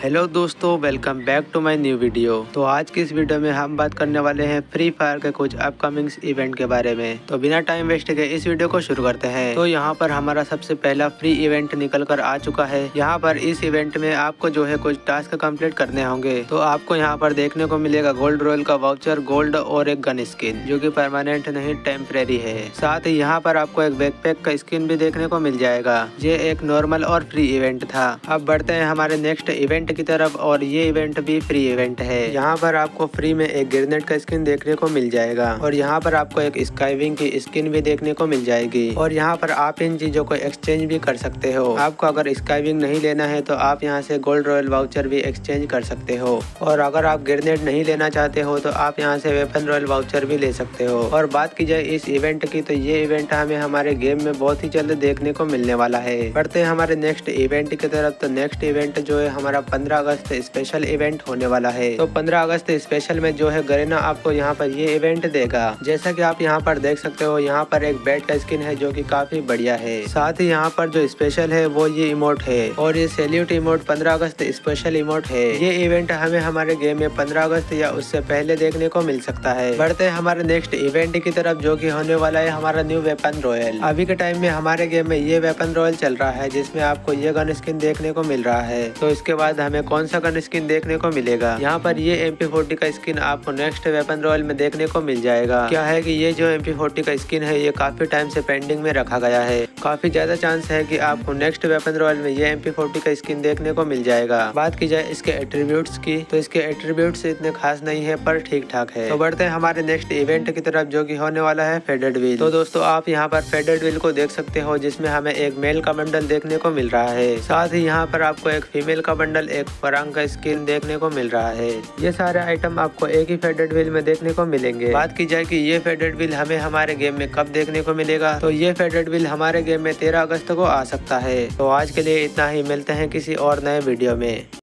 Hello दोस्तों, welcome back to my new video. तो आज की इस वीडियो में हम बात करने वाले हैं फ्री फायर के कुछ अपकमिंग इवेंट के बारे में। तो बिना टाइम वेस्ट के इस वीडियो को शुरू करते हैं। तो यहाँ पर हमारा सबसे पहला फ्री इवेंट निकल कर आ चुका है। यहाँ पर इस इवेंट में आपको जो है कुछ टास्क कंप्लीट करने होंगे। तो आपको यहाँ पर देखने को मिलेगा गोल्ड रॉयल का वाउचर, गोल्ड और एक गन स्किन जो की परमानेंट नहीं टेम्परेरी है। साथ ही यहाँ पर आपको एक बैकपैक का स्किन भी देखने को मिल जाएगा। ये एक नॉर्मल और फ्री इवेंट था। अब बढ़ते हैं हमारे नेक्स्ट इवेंट की तरफ, और ये इवेंट भी फ्री इवेंट है। यहाँ पर आपको फ्री में एक ग्रेनेड का स्किन देखने को मिल जाएगा, और यहाँ पर आपको एक स्काईविंग की स्किन भी देखने को मिल जाएगी। और यहाँ पर आप इन चीजों को एक्सचेंज भी कर सकते हो। आपको अगर स्काईविंग नहीं लेना है तो आप यहाँ से गोल्ड रॉयल वाउचर भी एक्सचेंज कर सकते हो, और अगर आप ग्रेनेड नहीं लेना चाहते हो तो आप यहाँ से वेपन रॉयल वाउचर भी ले सकते हो। और बात की जाए इस इवेंट की, तो ये इवेंट हमें हमारे गेम में बहुत ही जल्द देखने को मिलने वाला है। बढ़ते हैं हमारे नेक्स्ट इवेंट की तरफ। तो नेक्स्ट इवेंट जो है हमारा 15 अगस्त स्पेशल इवेंट होने वाला है। तो 15 अगस्त स्पेशल में जो है गरीना आपको यहाँ पर ये इवेंट देगा। जैसा कि आप यहाँ पर देख सकते हो, यहाँ पर एक बैट का स्किन है जो कि काफी बढ़िया है। साथ ही यहाँ पर जो स्पेशल है वो ये इमोट है, और ये सैल्यूट इमोट 15 अगस्त स्पेशल इमोट है। ये इवेंट हमें हमारे गेम में 15 अगस्त या उससे पहले देखने को मिल सकता है। बढ़ते हैं हमारे नेक्स्ट इवेंट की तरफ, जो कि होने वाला है हमारा न्यू वेपन रॉयल। अभी के टाइम में हमारे गेम में ये वेपन रॉयल चल रहा है, जिसमें आपको ये गन स्किन देखने को मिल रहा है। तो इसके बाद हमें कौन सा गन स्किन देखने को मिलेगा? यहाँ पर ये MP40 का स्किन आपको नेक्स्ट वेपन रॉयल में देखने को मिल जाएगा। क्या है कि ये जो MP40 का स्किन है ये काफी टाइम से पेंडिंग में रखा गया है। काफी ज्यादा चांस है कि आपको नेक्स्ट वेपन रॉयल में ये MP40 का स्किन देखने को मिल जाएगा। बात की जाए इसके एट्रीब्यूट्स की, तो इसके एट्रीब्यूट्स इतने खास नहीं है, पर ठीक ठाक है। तो बढ़ते हैं हमारे नेक्स्ट इवेंट की तरफ, जो कि होने वाला है फेडेड व्हील। तो दोस्तों आप यहाँ पर फेडेड व्हील को देख सकते हो, जिसमें हमें एक मेल का बंडल देखने को मिल रहा है। साथ ही यहाँ पर आपको एक फीमेल का बंडल, एक फरंग का स्किन देखने को मिल रहा है। ये सारे आइटम आपको एक ही फेडेड व्हील में देखने को मिलेंगे। बात की जाए कि ये फेडेड व्हील हमें हमारे गेम में कब देखने को मिलेगा, तो ये फेडेड व्हील हमारे गेम में 13 अगस्त को आ सकता है। तो आज के लिए इतना ही, मिलते हैं किसी और नए वीडियो में।